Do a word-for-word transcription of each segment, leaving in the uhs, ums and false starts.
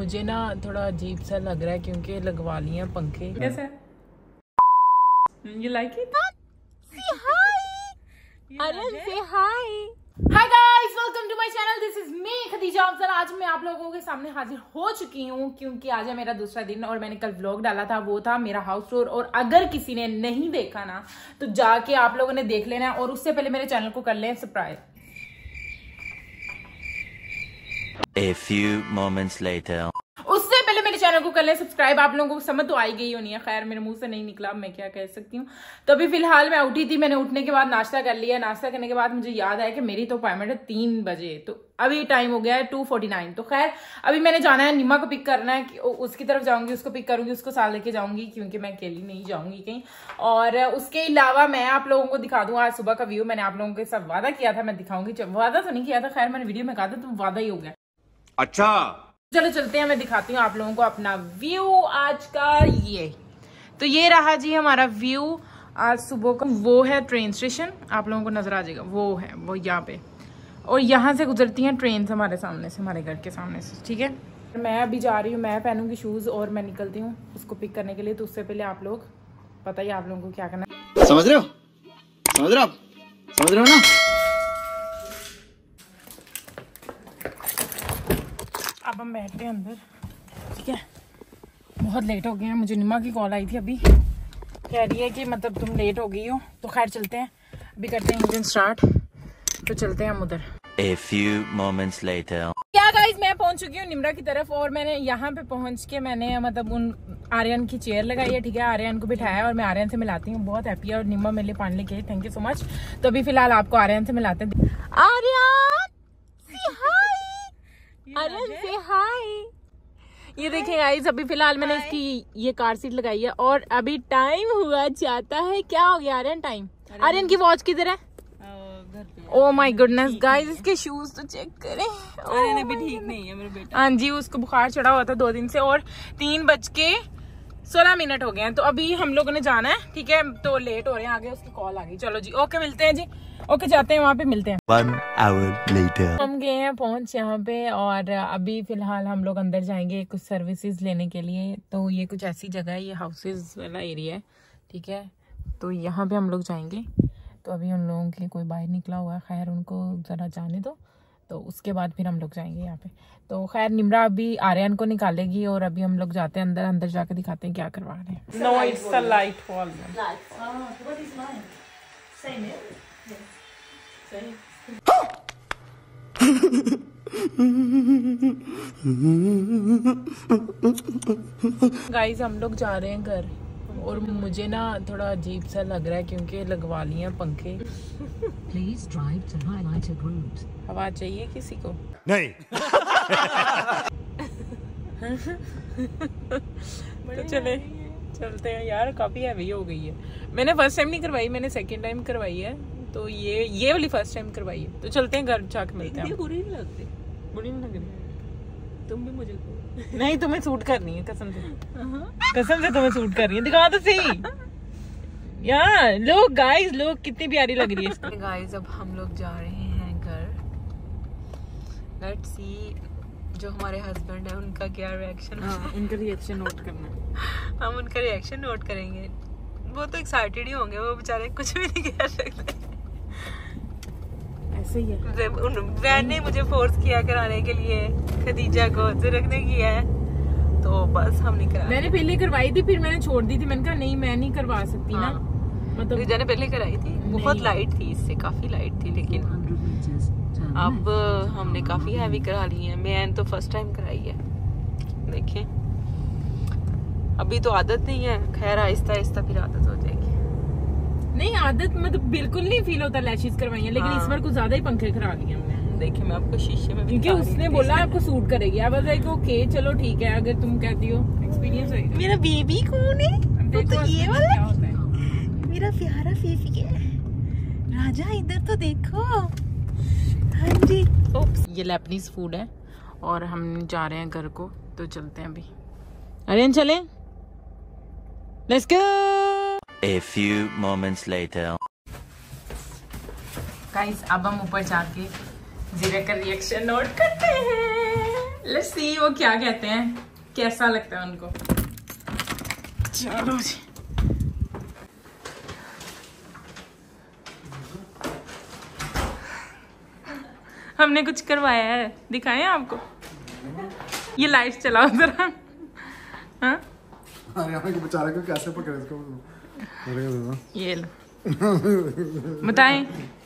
मुझे ना थोड़ा अजीब सा लग रहा है क्योंकि लगवा लिए हैं पंखे। कैसा है? You like it? Say hi. Aryan, say hi. Hi guys, welcome to my channel. This is me Khadija Afzal. आज मैं आप लोगों के सामने हाजिर हो चुकी हूँ क्योंकि आज है मेरा दूसरा दिन और मैंने कल व्लॉग डाला था, वो था मेरा हाउस टूर। और अगर किसी ने नहीं देखा ना तो जाके आप लोगों ने देख लेना और उससे पहले मेरे चैनल को कर लें subscribe. A few moments later. उससे पहले मेरे चैनल को कर लें सब्सक्राइब। आप लोगों को समझ तो आई गई होनी है, खैर मेरे मुंह से नहीं निकला, मैं क्या कह सकती हूँ। तो अभी फिलहाल मैं उठी थी, मैंने उठने के बाद नाश्ता कर लिया। नाश्ता करने के बाद मुझे याद आया कि मेरी तो अपॉइंटमेंट है तीन बजे, तो अभी टाइम हो गया है टू फोर्टी नाइन। तो खैर अभी मैंने जाना है, निम्मा को पिक करना है, उसकी तरफ जाऊंगी, उसको पिक करूंगी, उसको साथ लेके जाऊंगी क्योंकि मैं अकेली नहीं जाऊंगी कहीं। और उसके अलावा मैं आप लोगों को दिखा दूँ आज सुबह का व्यू। मैंने आप लोगों के साथ वादा किया था मैं दिखाऊंगी, वादा तो नहीं किया था, खैर मैंने वीडियो में कहा था तो वादा ही हो गया। अच्छा चलो चलते हैं, मैं दिखाती हूँ आप लोगों को अपना व्यू आज का। ये तो ये रहा जी हमारा व्यू आज सुबह का। वो है ट्रेन स्टेशन, आप लोगों को नजर आ जाएगा, वो है वो यहाँ पे। और यहाँ से गुजरती हैं ट्रेन हमारे सामने से, हमारे घर के सामने से, ठीक है। मैं अभी जा रही हूँ, मैं पहनूंगी शूज और मैं निकलती हूँ उसको पिक करने के लिए। तो उससे पहले आप लोग पता ही आप लोगों को क्या करना है। समझ रहे हो समझ रहे हो आप समझ रहे हो ना। अब हम बैठते हैं अंदर, ठीक है। बहुत लेट हो गए हैं, मुझे निम्मा की कॉल आई थी अभी, कह रही है कि मतलब तुम लेट हो गई हो। तो खैर चलते हैं, अभी करते हैं इंजन स्टार्ट, तो चलते हैं हम उधर। A few moments later. क्या गाइस, मैं पहुंच चुकी हूँ निम्रा की तरफ और मैंने यहाँ पे पहुंच के मैंने मतलब उन आर्यन की चेयर लगाई है, ठीक है। आर्यन को बिठाया और मैं आर्यन से मिलाती हूँ, बहुत हैप्पी है। और निम्मा मेरे लिए पानी लेके आई, थैंक यू सो मच। तो अभी फिलहाल आपको आर्यन से मिलाते हैं। Aryan, say hi. Aryan, say hi. ये देखें गाइस, अभी फिलहाल मैंने इसकी ये कार सीट लगाई है और अभी टाइम हुआ जाता है, क्या हो गया आर्यन टाइम? आर्यन की वॉच किधर है? ओ माय गुडनेस गाइस, इसके शूज तो चेक करें। आर्यन अभी ठीक नहीं है मेरा बेटा। हाँ जी, उसको बुखार चढ़ा हुआ था दो दिन से और तीन बज के सोलह मिनट हो गए हैं। तो अभी हम लोगों ने जाना है, ठीक है। तो लेट हो रहे हैं, आगे उसकी कॉल आ गई। चलो जी, ओके मिलते हैं जी, ओके जाते हैं, वहाँ पे मिलते हैं। One hour later. हम गए हैं पहुंच यहाँ पे और अभी फिलहाल हम लोग अंदर जाएंगे कुछ सर्विसेज लेने के लिए। तो ये कुछ ऐसी जगह है, ये हाउसेज वाला एरिया है, ठीक है। तो यहाँ पे हम लोग जाएंगे। तो अभी उन लोगों के कोई बाहर निकला हुआ है, खैर उनको जरा जाने दो, तो उसके बाद फिर हम लोग जाएंगे यहाँ पे। तो खैर निम्रा अभी आर्यन को निकालेगी और अभी हम लोग जाते हैं अंदर, अंदर जाके दिखाते हैं क्या करवा रहे हैं। No it's a light fall. Guys हम लोग जा रहे हैं घर और मुझे ना थोड़ा अजीब सा लग रहा है क्योंकि लगवा लिए हैं पंखे। Please drive to highlighted route. हवा चाहिए किसी को? नहीं। तो चले चलते हैं यार, काफी हैवी हो गई है। मैंने फर्स्ट टाइम नहीं करवाई, मैंने सेकंड टाइम करवाई है। तो ये ये वाली फर्स्ट टाइम करवाई है। तो चलते हैं घर जाके मिलते हैं। बुरी नहीं लगती, बुरी नहीं लग रही? तुम भी मुझे नहीं, तुम्हें सूट करनी है कसम से, कसम से तुम्हें सूट कर रही है। दिखा तो सही यार, लोग गाइस लोग कितनी प्यारी लग रही है। गाइस अब हम लोग जा रहे हैं घर, लेट्स सी जो हमारे हस्बैंड है उनका क्या रिएक्शन। हाँ, उनका रिएक्शन नोट करना है। हम उनका रिएक्शन नोट करेंगे। वो तो एक्साइटेड ही होंगे, वो बेचारे कुछ भी नहीं कह सकते। ऐसे ही है, वैन ने मुझे फोर्स किया कराने के लिए, खदीजा को रखने किया है, तो बस हम नहीं करा। मैंने पहले करवाई थी, फिर मैंने छोड़ दी थी। मैंने कहा नहीं मैं नहीं करवा सकती। हाँ, ना मतलब खदीजा ने पहले कराई थी, बहुत लाइट थी, इससे काफी लाइट थी, लेकिन अब हमने काफी हैवी करा ली है। मैंने तो फर्स्ट टाइम कराई है, देखें अभी तो आदत नहीं है, खैर आहिस्ता आहिस्ता फिर आदत हो जाएगी। नहीं आदत मतलब बिल्कुल नहीं फील होता लैशेस करवाई है, लेकिन हाँ। इस बार कुछ ज्यादा ही पंखे करा लिए हमने। देखिए मैं आपको शीशे में, क्योंकि उसने बोला आपको सूट करेगी। अब लाइक ओके चलो ठीक है, अगर तुम कहती हो एक्सपीरियंस होगा। मेरा बेबी कौन है? तो, तो ये वाला क्या होता है? मेरा प्यारा बेबी है राजा, इधर तो देखो। हाँ जी, ओप्स ये लेपनीज फूड है और हम जा रहे हैं घर को, तो चलते हैं अभी। आर्यन चलें? Let's go. A few moments later. Guys अब हम ऊपर जाके जीरा का रिएक्शन नोट करते हैं। लेट्स सी वो क्या कहते हैं, कैसा लगता है उनको। चलो जी। हमने कुछ करवाया है, दिखाएं आपको। ये लाइट चलाओ जरा। हाँ अरे के बेचारे को कैसे पकड़े इसको। ये लो बताएं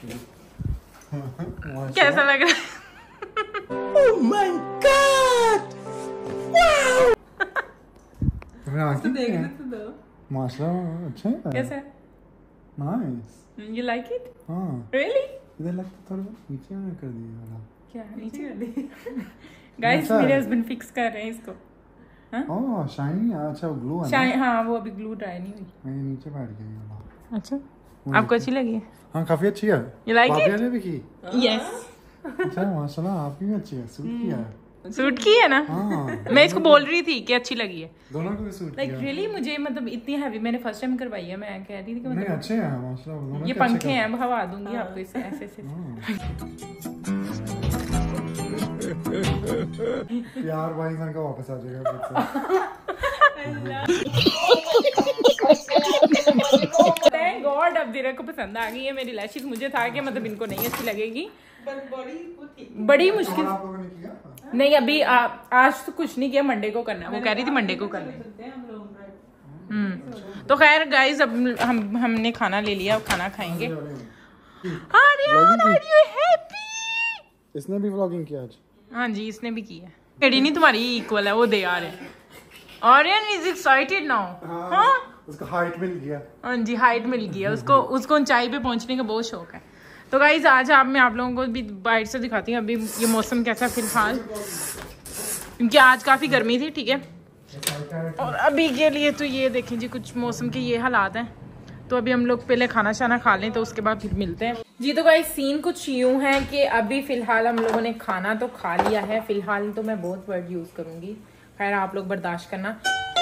कैसा लग रहा है। Oh my God! Wow! तो देखने तो दो। माशाल्लाह अच्छा है। कैसा है? Nice. You like it? हाँ। Really? इधर लगता थोड़ा नीचे में कर दिया वाला। क्या नीचे कर दी? गाइस मेरे हस्बैंड फिक्स कर रहे हैं इसको। ओह शाइनी, अच्छा वो ग्लू है ना? शाइन, हाँ वो अभी ग्लू ड्राई नहीं हुई। मैं नीचे बैठ गई वाला। अच्छा आपको अच्छी लगी है? हाँ काफी अच्छी है। You like it? ने भी की। Yes. अच्छा माशाल्लाह आपकी भी अच्छी है, सूट किया है। सूट की है ना? हाँ। मैं इसको बोल रही थी कि अच्छी लगी है। दोनों को भी सूट लाइक किया। रियली मुझे मतलब इतनी हैवी मैंने फर्स्ट टाइम करवाई है। मैं कह रही थी कि नहीं मतलब अच्छे हैं माशाल्लाह दोनों। ये पंखे हैं, अब हवा दूंगी आपको इससे ऐसे ऐसे। यार भाई इंसान का वापस आ जाएगा। थैंक गॉड अब दिरा को पसंद आ गई है मेरी लैशेस। मुझे था कि मतलब इनको नहीं अच्छी लगेगी, बड़ी मुश्किल। आप लोगों ने किया? नहीं अभी आ, आज तो कुछ नहीं किया, मंडे को करना है। वो कह रही थी मंडे को करना है। हम्म तो खैर गाइस अब हम हमने खाना ले लिया, अब खाना खाएंगे। Aryan are you happy? इसने भी व्लॉगिंग किया आज? हाँ जी इसने भी किया। केडी नहीं तुम्हारी इक्वल है, वो दे आ रहे हैं। Aryan is excited now. हाँ उसको हाइट मिल गया। हाँ जी हाइट मिल गया उसको, उसको ऊंचाई पे पहुंचने का बहुत शौक है। तो गाइज आज आप मैं आप लोगों को भी बाइट से दिखाती हूँ अभी ये मौसम कैसा फिलहाल, क्योंकि आज काफी गर्मी थी। ठीक है और अभी के लिए तो ये देखें जी कुछ मौसम के ये हालात हैं। तो अभी हम लोग पहले खाना शाना खा लें तो उसके बाद फिर मिलते हैं जी। तो गाइस सीन कुछ यूं है कि अभी फिलहाल हम लोगों ने खाना तो खा लिया है। फिलहाल तो मैं बहुत वर्ड यूज करूंगी, खैर आप लोग बर्दाश्त करना।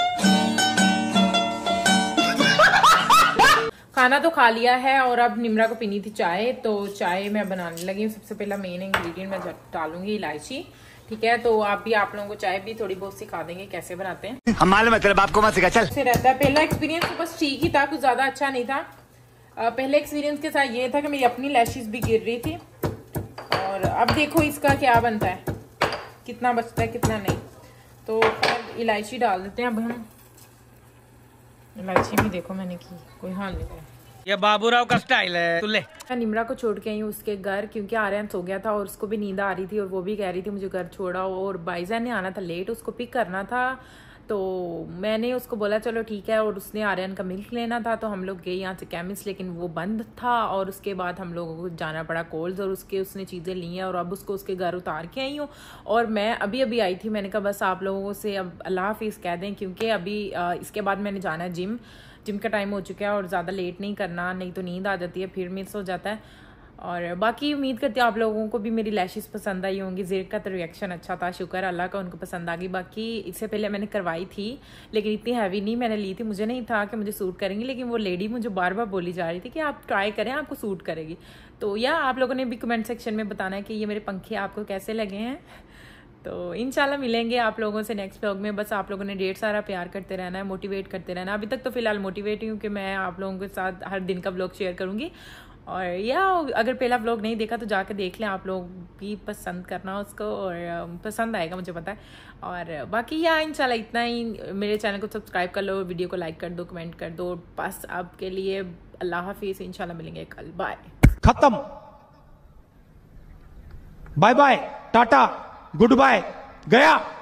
खाना तो खा लिया है और अब निमरा को पीनी थी चाय, तो चाय मैं बनाने लगी हूँ। सबसे पहला मेन इंग्रेडिएंट मैं डालूंगी इलायची। ठीक है तो आप भी आप लोगों को चाय भी थोड़ी बहुत सिखा देंगे कैसे बनाते हैं। हमारे मतलब आपको मत सिखा चल। से रहता है पहला एक्सपीरियंस तो बस ठीक ही था, कुछ ज्यादा अच्छा नहीं था। पहले एक्सपीरियंस के साथ ये था कि मेरी अपनी लैशेस भी गिर रही थी। और अब देखो इसका क्या बनता है, कितना बचता है कितना नहीं। तो इलायची डाल देते हैं अब हम। इलायची भी देखो मैंने की, कोई हाल नहीं है। ये बाबूराव का स्टाइल है। तू ले। मैं निमरा को छोड़ के आई हूँ उसके घर, क्योंकि आर्यन सो गया था और उसको भी नींद आ रही थी और वो भी कह रही थी मुझे घर छोड़ा। और भाईजान ने आना था लेट, उसको पिक करना था। तो मैंने उसको बोला चलो ठीक है, और उसने आर्यन का मिल्क लेना था। तो हम लोग गए यहाँ से केमिस्ट, लेकिन वो बंद था। और उसके बाद हम लोगों को जाना पड़ा कोल्स, और उसके उसने चीज़ें ली हैं और अब उसको उसके घर उतार के आई हूँ। और मैं अभी अभी आई थी, मैंने कहा बस आप लोगों से अब अल्लाह हाफिज़ कह दें, क्योंकि अभी इसके बाद मैंने जाना है जिम। जिम का टाइम हो चुका है और ज़्यादा लेट नहीं करना, नहीं तो नींद आ जाती है, फिर मिस हो जाता है। और बाकी उम्मीद करती हूँ आप लोगों को भी मेरी लैशेस पसंद आई होंगी। ज़ेर का तो रिएक्शन अच्छा था, शुक्र अल्लाह का उनको पसंद आ गई। बाकी इससे पहले मैंने करवाई थी लेकिन इतनी हैवी नहीं मैंने ली थी, मुझे नहीं था कि मुझे सूट करेंगी। लेकिन वो लेडी मुझे बार बार बोली जा रही थी कि आप ट्राई करें, आपको सूट करेगी। तो या आप लोगों ने भी कमेंट सेक्शन में बताना है कि ये मेरे पंखे आपको कैसे लगे हैं। तो इंशाल्लाह मिलेंगे आप लोगों से नेक्स्ट व्लॉग में। बस आप लोगों ने ढेर सारा प्यार करते रहना है, मोटिवेट करते रहना। अभी तक तो फिलहाल मोटिवेट ही हूँ कि मैं आप लोगों के साथ हर दिन का व्लॉग शेयर करूँगी। और या अगर पहला व्लॉग नहीं देखा तो जाकर देख लें, आप लोग भी पसंद करना उसको और पसंद आएगा मुझे पता है। और बाकी या इंशाल्लाह इतना ही। मेरे चैनल को सब्सक्राइब कर लो, वीडियो को लाइक कर दो, कमेंट कर दो। बस आपके लिए अल्लाह हाफिज़, इंशाल्लाह मिलेंगे कल। बाय। खत्म, bye bye, tata, good bye, गया।